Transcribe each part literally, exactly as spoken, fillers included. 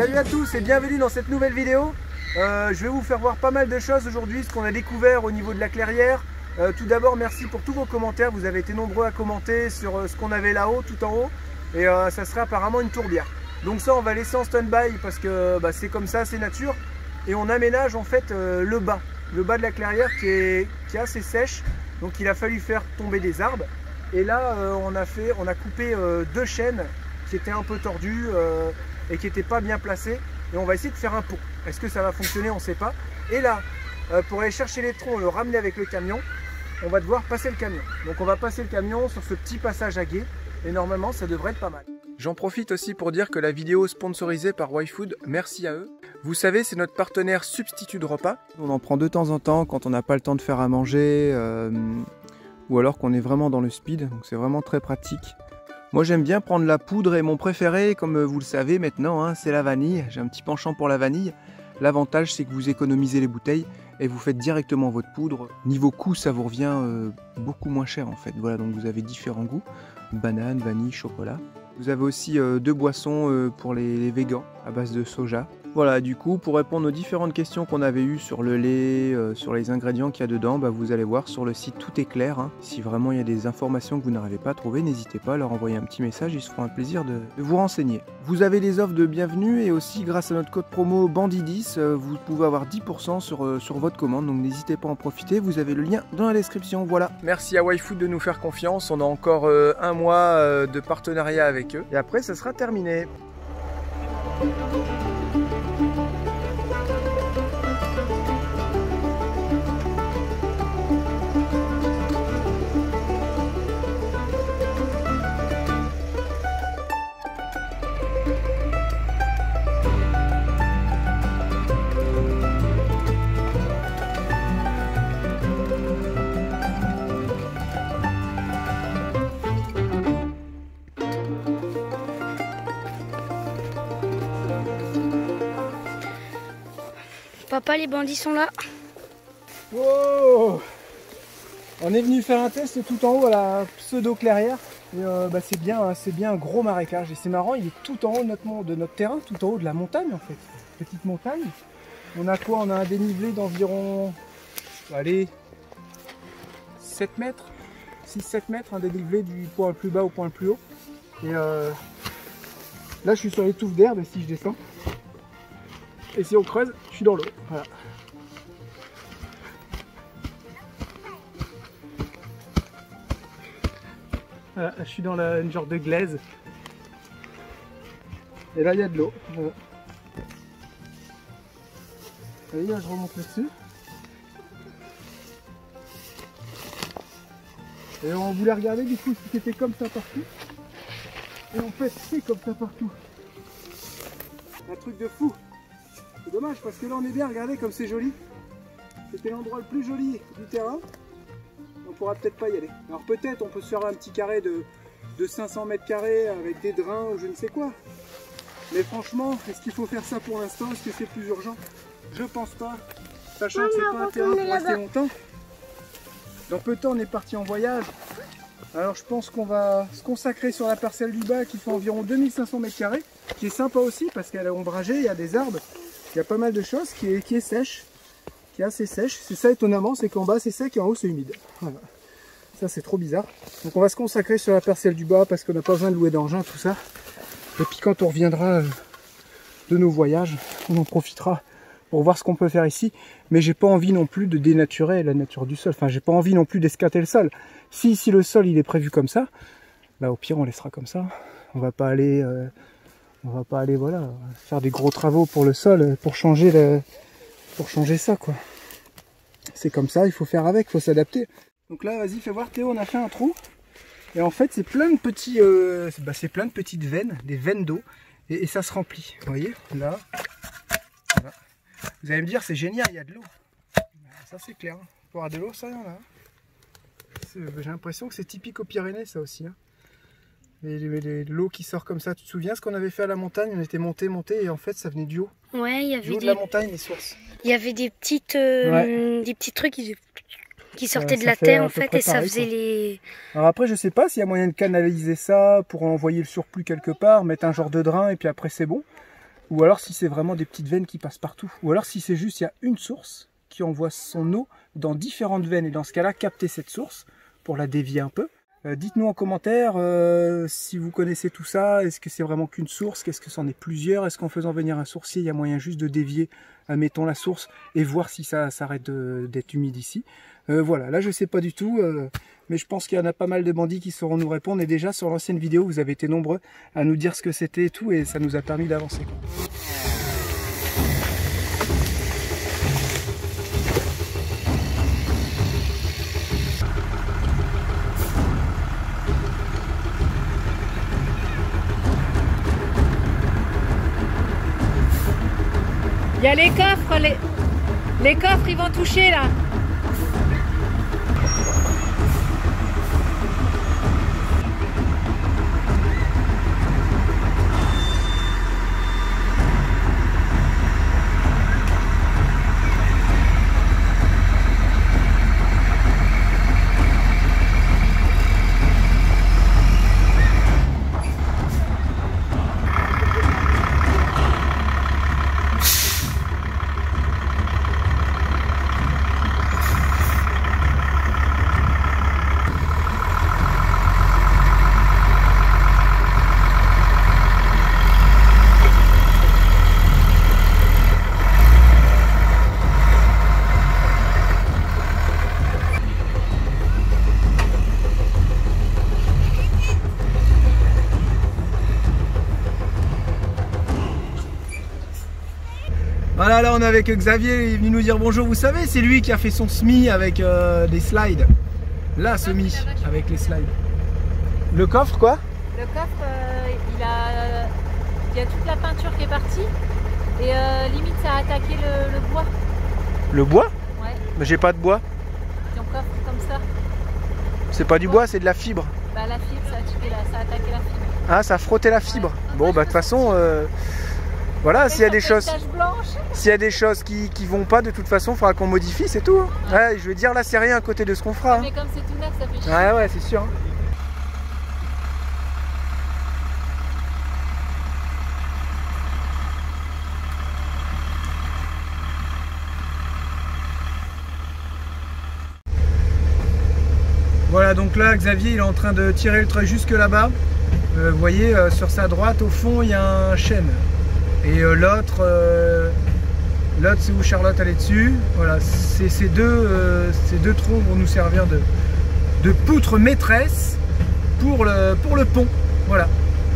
Salut à tous et bienvenue dans cette nouvelle vidéo. Euh, je vais vous faire voir pas mal de choses aujourd'hui, ce qu'on a découvert au niveau de la clairière. Euh, tout d'abord, merci pour tous vos commentaires. Vous avez été nombreux à commenter sur euh, ce qu'on avait là-haut, tout en haut. Et euh, ça serait apparemment une tourbière. Donc ça, on va laisser en stand-by parce que bah, c'est comme ça, c'est nature. Et on aménage en fait euh, le bas, le bas de la clairière qui est, qui est assez sèche. Donc il a fallu faire tomber des arbres. Et là, euh, on, a fait, on a coupé euh, deux chaînes qui étaient un peu tordues euh, et qui n'étaient pas bien placées. Et on va essayer de faire un pont. Est-ce que ça va fonctionner? On ne sait pas. Et là, euh, pour aller chercher les troncs et le ramener avec le camion, on va devoir passer le camion. Donc on va passer le camion sur ce petit passage à gué. Et normalement, ça devrait être pas mal. J'en profite aussi pour dire que la vidéo sponsorisée par YFood, merci à eux. Vous savez, c'est notre partenaire substitut de repas. On en prend de temps en temps quand on n'a pas le temps de faire à manger euh, ou alors qu'on est vraiment dans le speed. Donc c'est vraiment très pratique. Moi j'aime bien prendre la poudre et mon préféré, comme vous le savez maintenant, hein, c'est la vanille. J'ai un petit penchant pour la vanille. L'avantage c'est que vous économisez les bouteilles et vous faites directement votre poudre. Niveau coût, ça vous revient euh, beaucoup moins cher en fait. Voilà, donc vous avez différents goûts. Banane, vanille, chocolat. Vous avez aussi euh, deux boissons euh, pour les, les végans à base de soja. Voilà, du coup, pour répondre aux différentes questions qu'on avait eues sur le lait, euh, sur les ingrédients qu'il y a dedans, bah, vous allez voir sur le site Tout est clair. Hein. Si vraiment il y a des informations que vous n'arrivez pas à trouver, n'hésitez pas à leur envoyer un petit message, ils se feront un plaisir de, de vous renseigner. Vous avez les offres de bienvenue et aussi grâce à notre code promo Bandit dix, euh, vous pouvez avoir dix pour cent sur, euh, sur votre commande, donc n'hésitez pas à en profiter, vous avez le lien dans la description, voilà. Merci à YFood de nous faire confiance, on a encore euh, un mois euh, de partenariat avec eux et après ça sera terminé. Papa, les bandits sont là. Wow, on est venu faire un test tout en haut à la pseudo-clairière. Et euh, bah c'est bien, c'est bien un gros marécage. Et c'est marrant, il est tout en haut de notre, de notre terrain, tout en haut de la montagne en fait. Petite montagne. On a quoi? On a un dénivelé d'environ, allez, sept mètres, six sept mètres, un dénivelé du point le plus bas au point le plus haut. Et euh, là je suis sur les touffes d'herbe et si je descends, et si on creuse, je suis dans l'eau. Voilà. Voilà, je suis dans la, une genre de glaise. Et là, il y a de l'eau. Voilà. Et là, je remonte là-dessus. Et on voulait regarder du coup si c'était comme ça partout. Et en fait, c'est comme ça partout. Un truc de fou. C'est dommage parce que là on est bien, regardez comme c'est joli. C'était l'endroit le plus joli du terrain. On pourra peut-être pas y aller. Alors peut-être on peut se faire un petit carré de, de cinq cents mètres carrés avec des drains ou je ne sais quoi. Mais franchement, est-ce qu'il faut faire ça pour l'instant? Est-ce que c'est plus urgent? Je pense pas. Sachant que c'est pas un terrain pour rester longtemps. Dans peu de temps on est parti en voyage. Alors je pense qu'on va se consacrer sur la parcelle du bas qui fait environ deux mille cinq cents mètres carrés. Qui est sympa aussi parce qu'elle est ombragée, il y a des arbres. Il y a pas mal de choses qui est, qui est sèche, qui est assez sèche. C'est ça étonnamment, c'est qu'en bas c'est sec et en haut c'est humide. Voilà. Ça c'est trop bizarre. Donc on va se consacrer sur la parcelle du bas parce qu'on n'a pas besoin de louer d'engin, tout ça. Et puis quand on reviendra de nos voyages, on en profitera pour voir ce qu'on peut faire ici. Mais j'ai pas envie non plus de dénaturer la nature du sol. Enfin j'ai pas envie non plus d'escater le sol. Si ici le sol il est prévu comme ça, bah au pire on laissera comme ça. On va pas aller... Euh, On va pas aller voilà faire des gros travaux pour le sol pour changer le pour changer ça quoi. C'est comme ça, il faut faire avec, il faut s'adapter. Donc là vas-y fais voir Théo, on a fait un trou et en fait c'est plein de petits euh, bah, c'est plein de petites veines, des veines d'eau et, et ça se remplit. Vous voyez là. Voilà. Vous allez me dire c'est génial, il y a de l'eau. Ça c'est clair. Hein. Pour avoir de l'eau ça y en a. J'ai l'impression que c'est typique aux Pyrénées ça aussi. Hein. L'eau qui sort comme ça, tu te souviens ce qu'on avait fait à la montagne? On était monté, monté et en fait ça venait du haut. Ouais, il y avait du haut des... de la montagne, les sources. Il y avait des petites, euh, ouais. des petits trucs qui, qui sortaient euh, de la terre en fait et ça faisait quoi. les... Alors après je sais pas s'il y a moyen de canaliser ça pour envoyer le surplus quelque part, mettre un genre de drain et puis après c'est bon. ou alors si c'est vraiment des petites veines qui passent partout, ou alors si c'est juste il y a une source qui envoie son eau dans différentes veines, et dans ce cas-là, capter cette source pour la dévier un peu. Euh, dites-nous en commentaire euh, si vous connaissez tout ça, est-ce que c'est vraiment qu'une source, qu'est-ce que c'en est plusieurs, est-ce qu'en faisant venir un sourcier, il y a moyen juste de dévier, admettons, la source et voir si ça s'arrête d'être humide ici. Euh, voilà, là je sais pas du tout, euh, mais je pense qu'il y en a pas mal de bandits qui sauront nous répondre, et déjà sur l'ancienne vidéo, vous avez été nombreux à nous dire ce que c'était et tout, et ça nous a permis d'avancer. Il y a les coffres, les, les coffres ils vont toucher là. Voilà, là on est avec Xavier, il est venu nous dire bonjour. Vous savez, c'est lui qui a fait son semis avec euh, des slides. Là, semis avec les slides. Le coffre, quoi? Le coffre, euh, il, a, il y a toute la peinture qui est partie. Et euh, limite, ça a attaqué le, le bois. Le bois? Ouais. Mais j'ai pas de bois. Ton coffre comme ça. C'est pas du bois, c'est de la fibre. Bah la fibre, ça a, attaqué la, ça a attaqué la fibre. Ah, ça a frotté la fibre. Ouais. Bon, bah de toute façon... Euh... Voilà, s'il y a des choses, s'il y a des choses qui, qui vont pas, de toute façon, il faudra qu'on modifie, c'est tout. Hein. Ouais. Ouais, je veux dire, là, c'est rien à côté de ce qu'on fera. Mais hein. Comme c'est tout neuf, ça fait chier. Ouais, ouais, c'est sûr. Hein. Voilà, donc là, Xavier, il est en train de tirer le trait jusque là-bas. Euh, vous voyez, euh, sur sa droite, au fond, il y a un chêne. Et euh, l'autre, euh, l'autre c'est où Charlotte elle est dessus. Voilà, ces deux, euh, ces deux troncs vont nous servir de, de poutre maîtresse pour le, pour le pont. Voilà.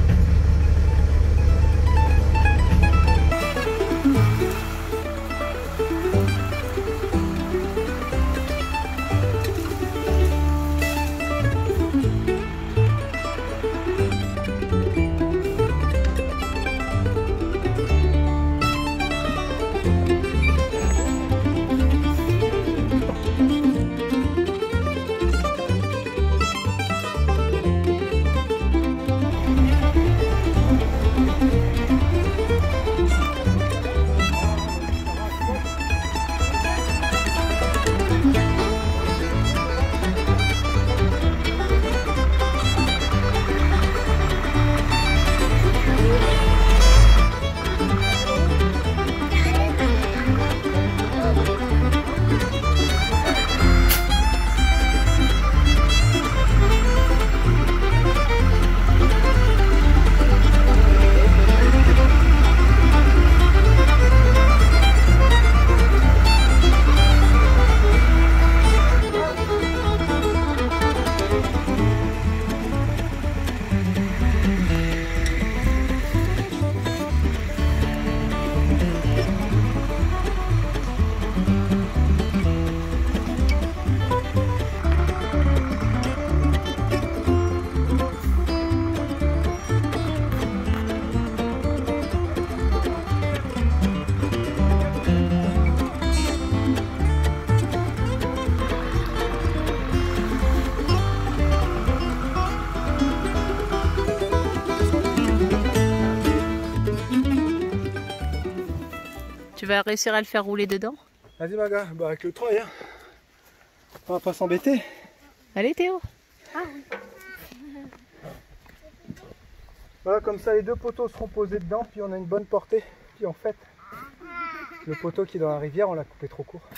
Tu vas réussir à le faire rouler dedans? Vas-y Maga, bah avec le treuil, hein. On va pas s'embêter. Allez Théo. Ah oui. Voilà, comme ça les deux poteaux seront posés dedans, puis on a une bonne portée. puis en fait, le poteau qui est dans la rivière, on l'a coupé trop court.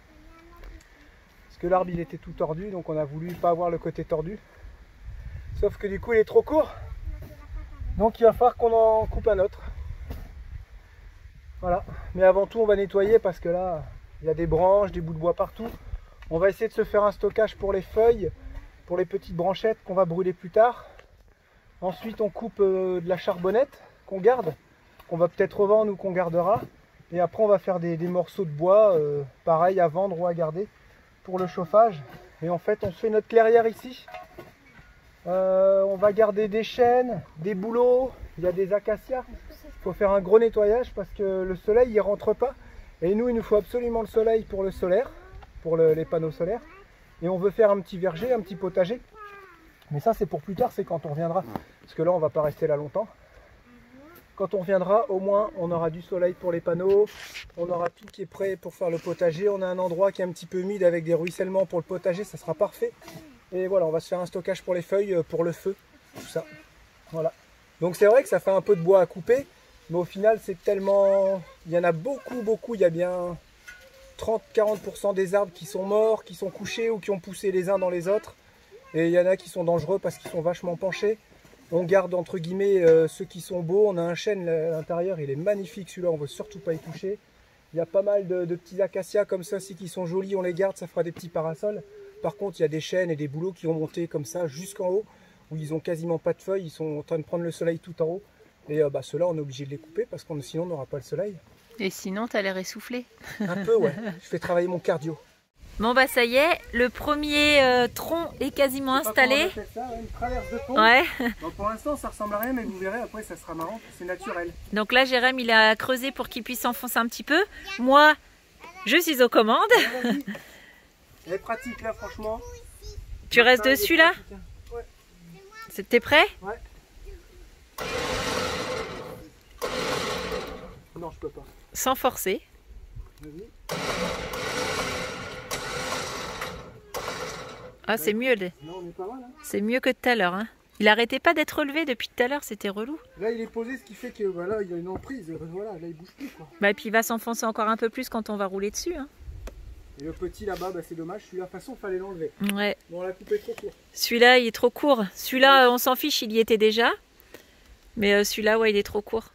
Parce que l'arbre il était tout tordu, donc on a voulu pas avoir le côté tordu. Sauf que du coup il est trop court. Donc il va falloir qu'on en coupe un autre. Voilà. Mais avant tout on va nettoyer parce que là, il y a des branches, des bouts de bois partout. On va essayer de se faire un stockage pour les feuilles, pour les petites branchettes qu'on va brûler plus tard. Ensuite on coupe euh, de la charbonnette qu'on garde, qu'on va peut-être revendre ou qu'on gardera. Et après on va faire des, des morceaux de bois, euh, pareil à vendre ou à garder pour le chauffage. Et en fait on se fait notre clairière ici. Euh, on va garder des chênes, des bouleaux, il y a des acacias. Il faut faire un gros nettoyage parce que le soleil il rentre pas. Et nous il nous faut absolument le soleil pour le solaire, pour le, les panneaux solaires. Et on veut faire un petit verger, un petit potager. Mais ça c'est pour plus tard, c'est quand on reviendra. Parce que là on va pas rester là longtemps. Quand on reviendra, au moins on aura du soleil pour les panneaux. On aura tout qui est prêt pour faire le potager. On a un endroit qui est un petit peu humide avec des ruissellements pour le potager, ça sera parfait. Et voilà, on va se faire un stockage pour les feuilles, pour le feu, tout ça. Voilà. Donc c'est vrai que ça fait un peu de bois à couper. Mais au final c'est tellement... Il y en a beaucoup, beaucoup. Il y a bien trente à quarante pour cent des arbres qui sont morts, qui sont couchés ou qui ont poussé les uns dans les autres. Et il y en a qui sont dangereux parce qu'ils sont vachement penchés. On garde entre guillemets euh, ceux qui sont beaux. On a un chêne à l'intérieur, il est magnifique celui-là, on ne veut surtout pas y toucher. Il y a pas mal de, de petits acacias comme ça aussi qui sont jolis, on les garde, ça fera des petits parasols. Par contre il y a des chênes et des bouleaux qui ont monté comme ça jusqu'en haut, où ils ont quasiment pas de feuilles, ils sont en train de prendre le soleil tout en haut. Et euh, bah, ceux-là on est obligé de les couper parce que sinon on n'aura pas le soleil. Et sinon tu as l'air essoufflé. Un peu ouais, je fais travailler mon cardio. Bon bah ça y est, le premier euh, tronc est quasiment installé. On ça, une traverse de pont. Ouais. Donc pour l'instant ça ressemble à rien, mais vous verrez après ça sera marrant, c'est naturel. Donc là Jérém il a creusé pour qu'il puisse s'enfoncer un petit peu. Moi je suis aux commandes. Elle est pratique là franchement. Tu Donc, restes dessus là hein. Ouais. T'es prêt? Ouais. Non je peux pas. Sans forcer. Vas-y. Ah, c'est mieux. Hein. C'est mieux que tout à l'heure. Hein. Il arrêtait pas d'être relevé depuis tout à l'heure, c'était relou. Là, il est posé, ce qui fait que bah, là, il y a une emprise. Voilà, là, il bouge plus. Quoi. Bah, et puis il va s'enfoncer encore un peu plus quand on va rouler dessus. Hein. Et le petit là-bas, bah, c'est dommage. Celui-là, de toute façon, il fallait l'enlever. Ouais. Bon, on l'a coupé trop court. Celui-là, il est trop court. Celui-là, on s'en fiche, il y était déjà. Mais euh, celui-là, ouais, il est trop court.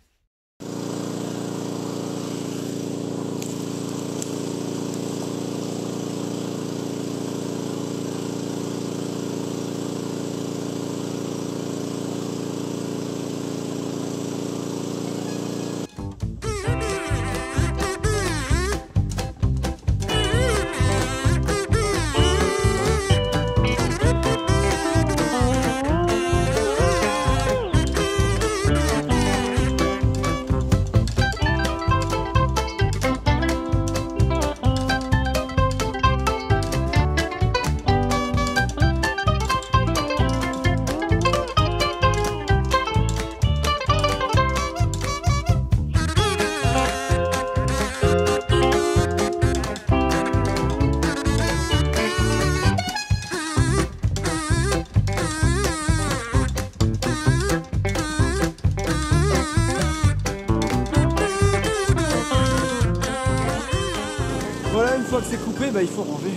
Voilà, une fois que c'est coupé, bah, il faut ranger.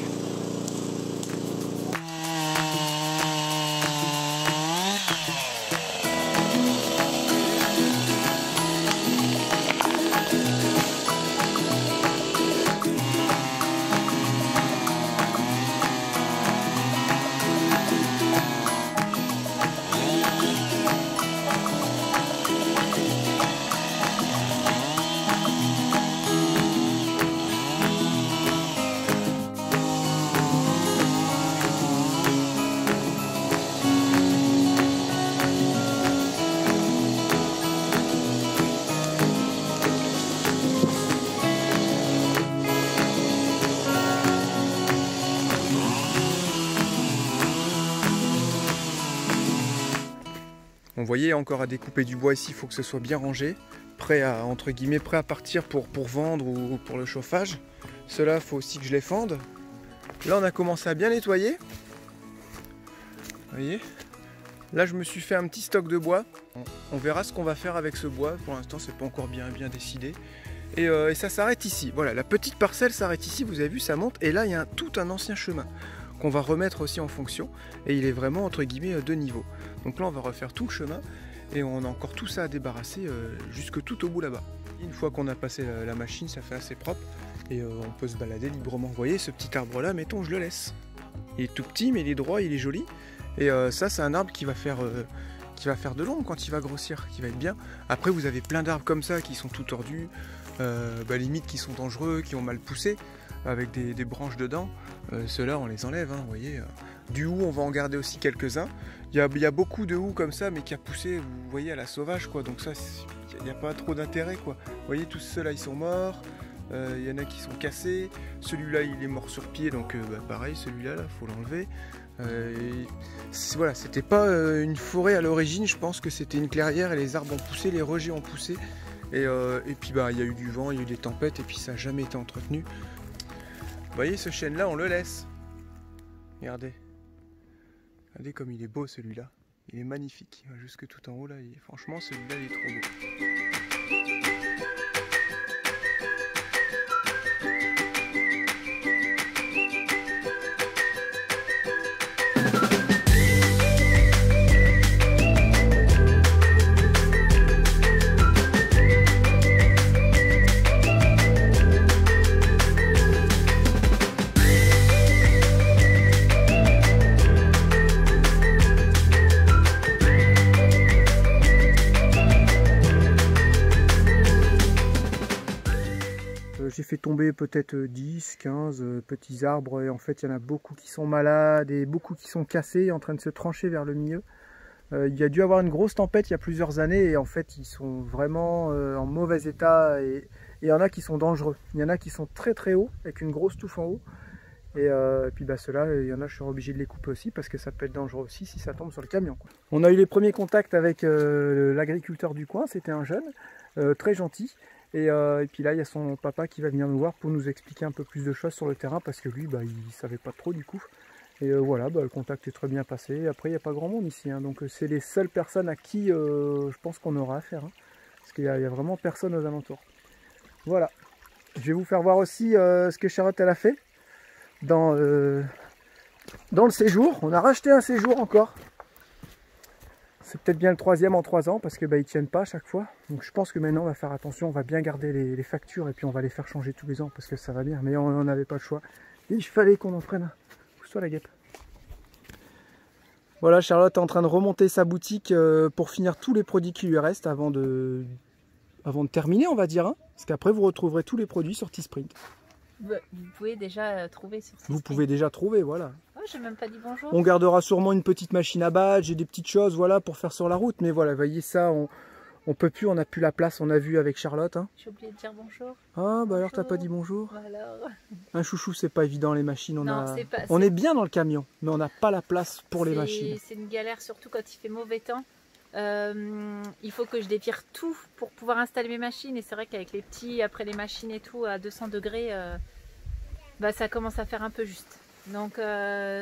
On voyait encore à découper du bois ici, il faut que ce soit bien rangé, prêt à, entre guillemets, prêt à partir pour, pour vendre ou pour le chauffage. Cela, il faut aussi que je les fende. Là, on a commencé à bien nettoyer. Vous voyez, Là je me suis fait un petit stock de bois. On verra ce qu'on va faire avec ce bois. Pour l'instant c'est pas encore bien, bien décidé. Et, euh, et ça s'arrête ici. Voilà, la petite parcelle s'arrête ici, vous avez vu, ça monte. Et là il y a un, tout un ancien chemin qu'on va remettre aussi en fonction. Et il est vraiment entre guillemets de niveau. Donc là on va refaire tout le chemin. Et on a encore tout ça à débarrasser euh, jusque tout au bout là-bas. Une fois qu'on a passé la, la machine, ça fait assez propre. Et euh, on peut se balader librement. Vous voyez ce petit arbre là, mettons je le laisse. Il est tout petit mais il est droit, il est joli. Et euh, ça c'est un arbre qui va faire... Euh, qui va faire de l'ombre quand il va grossir, qui va être bien. Après vous avez plein d'arbres comme ça qui sont tout tordus, euh, bah, limite qui sont dangereux, qui ont mal poussé, avec des, des branches dedans. Euh, Ceux-là on les enlève, hein, vous voyez. Du hou on va en garder aussi quelques-uns. Il y a, il y a beaucoup de hou comme ça mais qui a poussé, vous voyez, à la sauvage quoi. Donc ça, il n'y a pas trop d'intérêt quoi. Vous voyez, tous ceux-là ils sont morts. Euh, il y en a qui sont cassés. Celui-là il est mort sur pied, donc euh, bah, pareil, celui-là il faut l'enlever. Euh, voilà, c'était pas euh, une forêt à l'origine, je pense que c'était une clairière et les arbres ont poussé, les rejets ont poussé. Et, euh, et puis bah il y a eu du vent, il y a eu des tempêtes et puis ça n'a jamais été entretenu. Vous voyez ce chêne là, on le laisse. Regardez. Regardez comme il est beau celui-là. Il est magnifique. Il va jusque tout en haut là. Et franchement celui-là il est trop beau. J'ai fait tomber peut-être dix, quinze petits arbres et en fait il y en a beaucoup qui sont malades et beaucoup qui sont cassés, en train de se trancher vers le milieu. Euh, il y a dû avoir une grosse tempête il y a plusieurs années et en fait ils sont vraiment euh, en mauvais état et il y en a qui sont dangereux. Il y en a qui sont très très hauts avec une grosse touffe en haut et, euh, et puis bah ceux-là, il y en a je suis obligé de les couper aussi parce que ça peut être dangereux aussi si ça tombe sur le camion, quoi. On a eu les premiers contacts avec euh, l'agriculteur du coin, c'était un jeune, euh, très gentil. Et, euh, et puis là, il y a son papa qui va venir nous voir pour nous expliquer un peu plus de choses sur le terrain parce que lui, bah, il savait pas trop du coup. Et euh, voilà, bah, le contact est très bien passé. Après, il n'y a pas grand monde ici, hein, donc c'est les seules personnes à qui euh, je pense qu'on aura affaire. Hein, parce qu'il n'y a, a vraiment personne aux alentours. Voilà. Je vais vous faire voir aussi euh, ce que Charlotte elle a fait dans, euh, dans le séjour. On a racheté un séjour encore. C'est peut-être bien le troisième en trois ans parce que bah, ils tiennent pas à chaque fois. Donc je pense que maintenant on va faire attention, on va bien garder les, les factures et puis on va les faire changer tous les ans parce que ça va bien. Mais on n'avait pas le choix. Et il fallait qu'on en prenne un. Pousse-toi la guêpe. Voilà, Charlotte est en train de remonter sa boutique euh, pour finir tous les produits qui lui restent avant de, avant de terminer, on va dire. Hein, parce qu'après vous retrouverez tous les produits sur Teesprint. Vous pouvez déjà trouver sur Teesprint. Vous pouvez déjà trouver, voilà. Oh, j'ai même pas dit bonjour. On gardera sûrement une petite machine à badge et des petites choses, voilà, pour faire sur la route. Mais voilà, voyez ça, on, on peut plus, on n'a plus la place, on a vu avec Charlotte. Hein. J'ai oublié de dire bonjour. Ah, bah alors t'as pas dit bonjour. Alors... Un chouchou, c'est pas évident les machines. On, non, a... est pas, on est... est bien dans le camion, mais on n'a pas la place pour les machines. C'est une galère, surtout quand il fait mauvais temps. Euh, il faut que je dévire tout pour pouvoir installer mes machines. Et c'est vrai qu'avec les petits, après les machines et tout, à deux cents degrés, euh, bah, ça commence à faire un peu juste. Donc... Euh...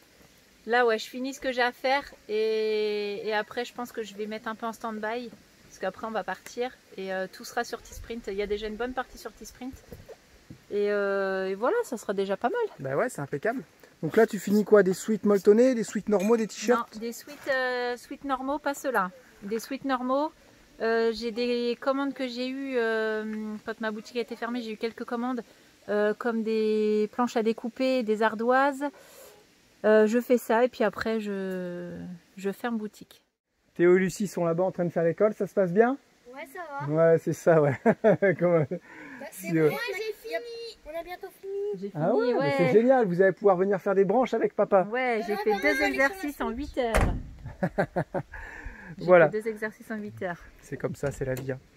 Là, ouais, je finis ce que j'ai à faire et, et après, je pense que je vais mettre un peu en stand-by parce qu'après, on va partir et euh, tout sera sur Teesprint. Il y a déjà une bonne partie sur Teesprint et, euh, et voilà, ça sera déjà pas mal. Bah ouais, c'est impeccable. Donc là, tu finis quoi? Des sweats molletonnés, des sweats normaux, des t-shirts? Non, des sweats, euh, sweats normaux, pas ceux-là. Des sweats normaux. Euh, j'ai des commandes que j'ai eues euh, quand ma boutique a été fermée. J'ai eu quelques commandes euh, comme des planches à découper, des ardoises. Euh, je fais ça et puis après je, je ferme boutique. Théo et Lucie sont là-bas en train de faire l'école, ça se passe bien? Ouais, ça va. Ouais, c'est ça, ouais. Comme... Bah, c'est bon, j'ai fini. On a bientôt fini. J'ai fini, Ah ouais, ouais. c'est génial, vous allez pouvoir venir faire des branches avec papa. Ouais, j'ai fait deux exercices en huit heures. Voilà. Fait deux exercices en huit heures. C'est comme ça, c'est la vie. Hein.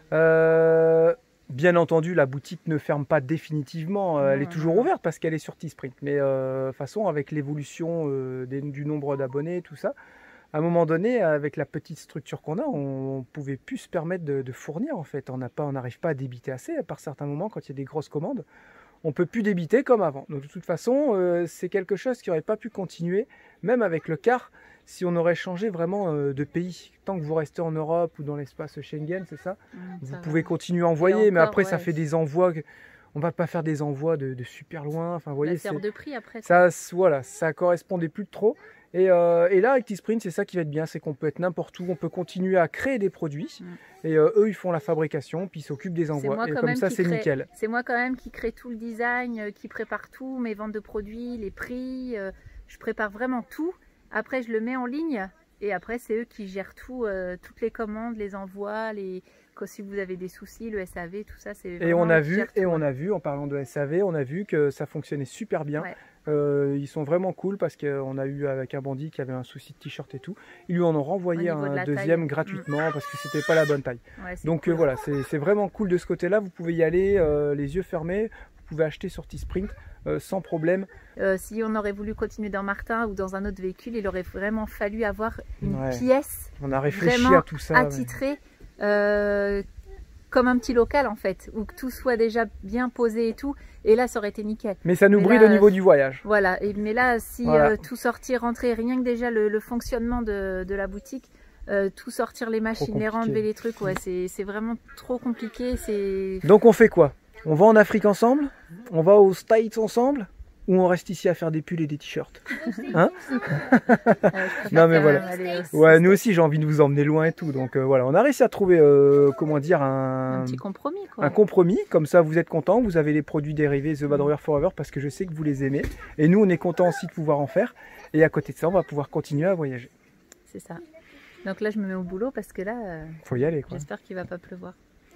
Euh... Bien entendu, la boutique ne ferme pas définitivement, euh, non, elle est toujours non. ouverte parce qu'elle est sur Teesprint. Mais de euh, toute façon, avec l'évolution euh, du nombre d'abonnés, tout ça, à un moment donné, avec la petite structure qu'on a, on ne pouvait plus se permettre de, de fournir en fait. On n'arrive pas à débiter assez, à part certains moments quand il y a des grosses commandes. On ne peut plus débiter comme avant. Donc de toute façon, euh, c'est quelque chose qui n'aurait pas pu continuer, même avec le car si on aurait changé vraiment euh, de pays. Tant que vous restez en Europe ou dans l'espace Schengen, c'est ça, Mmh, vous ça pouvez va. continuer à envoyer, mais encore, après ça ouais. fait des envois, on va pas faire des envois de, de super loin, enfin vous voyez, Bah, c'est hors c'est- de prix après. ça, c- voilà, ça correspondait plus trop. Et, euh, et là, avec Teespring, c'est ça qui va être bien, c'est qu'on peut être n'importe où, on peut continuer à créer des produits, Mm. et euh, eux, ils font la fabrication, puis ils s'occupent des C'est envois, moi et quand comme même ça, qui c'est crée- nickel. C'est moi quand même qui crée tout le design, euh, qui prépare tout, mes ventes de produits, les prix. euh, je prépare vraiment tout. Après, je le mets en ligne et après, c'est eux qui gèrent tout, euh, toutes les commandes, les envois, les... Quand, si vous avez des soucis, le S A V, tout ça, c'est Et vraiment on a eux qui vu, gèrent et tout, on ouais. a vu, en parlant de S A V, on a vu que ça fonctionnait super bien. Ouais. Euh, ils sont vraiment cool parce qu'on a eu avec un bandit qui avait un souci de t-shirt et tout. Ils lui en ont renvoyé Au niveau de un la deuxième taille. gratuitement parce que c'était pas la bonne taille. Ouais, c'est Donc cool. euh, voilà, c'est c'est vraiment cool de ce côté-là. Vous pouvez y aller euh, les yeux fermés. Vous pouvez acheter sur Teespring euh, sans problème. Euh, si on aurait voulu continuer dans Martin ou dans un autre véhicule, il aurait vraiment fallu avoir une Ouais. pièce On a réfléchi vraiment à tout ça. mais- attitrée, euh, comme un petit local en fait, où que tout soit déjà bien posé et tout. Et là, ça aurait été nickel. Mais ça nous Mais bride là, au niveau du voyage. Voilà. Et, mais là, si Voilà. euh, tout sortir, rentrer, rien que déjà le, le fonctionnement de, de la boutique, euh, tout sortir les machines, les compliqué. renlever les trucs, ouais, c'est c'est vraiment trop compliqué. C'est Donc on fait quoi? On va en Afrique ensemble? On va aux States ensemble? Ou on reste ici à faire des pulls et des t-shirts? Hein? Euh, je préfère Non, mais quand voilà. même aller au- Ouais, nous aussi j'ai envie de vous emmener loin et tout. Donc euh, voilà, on a réussi à trouver, euh, comment dire, un un, petit compromis quoi. un compromis. Comme ça, vous êtes contents, vous avez les produits dérivés The Bad Warrior Forever parce que je sais que vous les aimez. Et nous, on est contents aussi de pouvoir en faire. Et à côté de ça, on va pouvoir continuer à voyager. C'est ça. Donc là, je me mets au boulot parce que là, euh, Faut y aller, quoi. j'espère qu'il va pas pleuvoir.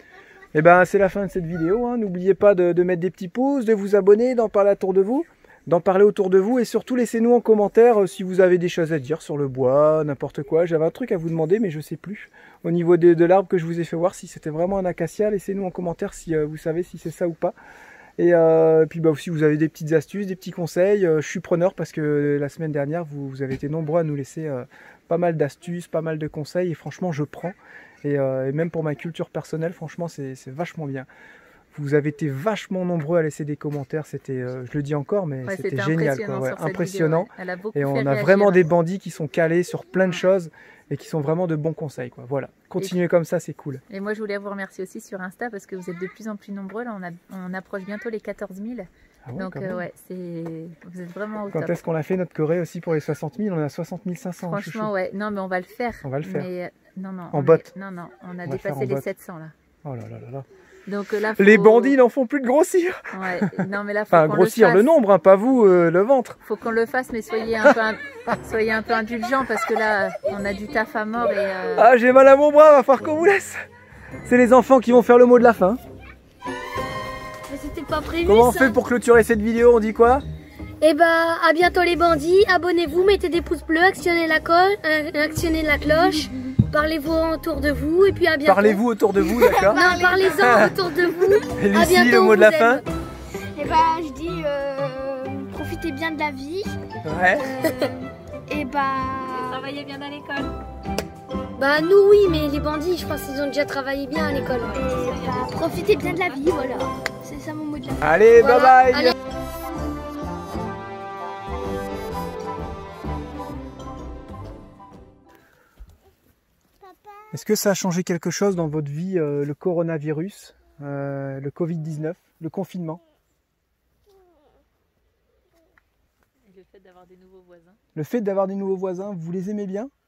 Et ben, c'est la fin de cette vidéo. Hein. N'oubliez pas de, de mettre des petits pouces, de vous abonner, d'en parler autour de vous. D'en parler autour de vous et surtout laissez-nous en commentaire euh, si vous avez des choses à dire sur le bois, n'importe quoi. J'avais un truc à vous demander mais je sais plus. Au niveau de, de l'arbre que je vous ai fait voir, si c'était vraiment un acacia, laissez-nous en commentaire si euh, vous savez si c'est ça ou pas. Et euh, puis bah aussi vous avez des petites astuces, des petits conseils, euh, je suis preneur parce que la semaine dernière vous, vous avez été nombreux à nous laisser euh, pas mal d'astuces, pas mal de conseils et franchement je prends. Et, euh, et même pour ma culture personnelle, franchement c'est c'est vachement bien. Vous avez été vachement nombreux à laisser des commentaires, c'était, euh, je le dis encore, mais Ouais, c'était génial, quoi, impressionnant ouais, sur cette impressionnant. vidéo, ouais. Elle a beaucoup Et fait on a réagir. vraiment des bandits qui sont calés sur plein de Ouais. choses et qui sont vraiment de bons conseils, quoi. Voilà, continuez comme ça, c'est cool. Et moi, je voulais vous remercier aussi sur Insta parce que vous êtes de plus en plus nombreux. Là, on, a, on approche bientôt les quatorze mille. Ah ouais, Donc, quand euh, même. ouais, c'est vous êtes vraiment au Quand top. est-ce qu'on a fait notre Corée aussi pour les soixante mille? On est à soixante mille cinq cents. hein, Franchement, chouchou. ouais. Non, mais on va le faire. On va le faire. Mais, euh, non, non. En on botte. est- Non, non. On a On va le faire dépassé en les botte. sept cents là. Oh là là là là. Donc euh, là, faut... Les bandits n'en font plus de grossir. Ouais. Non, mais là, faut Enfin, qu'on grossir le, le fasse. nombre, hein, pas vous, euh, le ventre. Faut qu'on le fasse, mais soyez un peu, in- soyez un peu indulgents parce que là, on a du taf à mort et. euh, Ah, j'ai mal à mon bras, va falloir qu'on vous laisse. C'est les enfants qui vont faire le mot de la fin. Mais c'était pas prévu Comment on ça. fait pour clôturer cette vidéo? On dit quoi? Et bah à bientôt les bandits, abonnez-vous, mettez des pouces bleus, actionnez la, colle, euh, actionnez la cloche, parlez-vous autour de vous et puis à bientôt. Parlez-vous autour de vous, d'accord? Non, parlez-en autour de vous. Et À Lucie, bientôt, le mot on de la vous fin? aime. Et bah je dis euh, profitez bien de la vie Ouais. et bah Travaillez bien à l'école. Bah nous oui, mais les bandits, je pense qu'ils ont déjà travaillé bien à l'école. et bah, profitez bien de la vie, voilà. C'est ça mon mot de la fin. Allez, Voilà, bye bye. allez. Est-ce que ça a changé quelque chose dans votre vie, euh, le coronavirus, euh, le Covid dix-neuf, le confinement? Et le fait d'avoir des nouveaux voisins. Le fait d'avoir des nouveaux voisins, vous les aimez bien?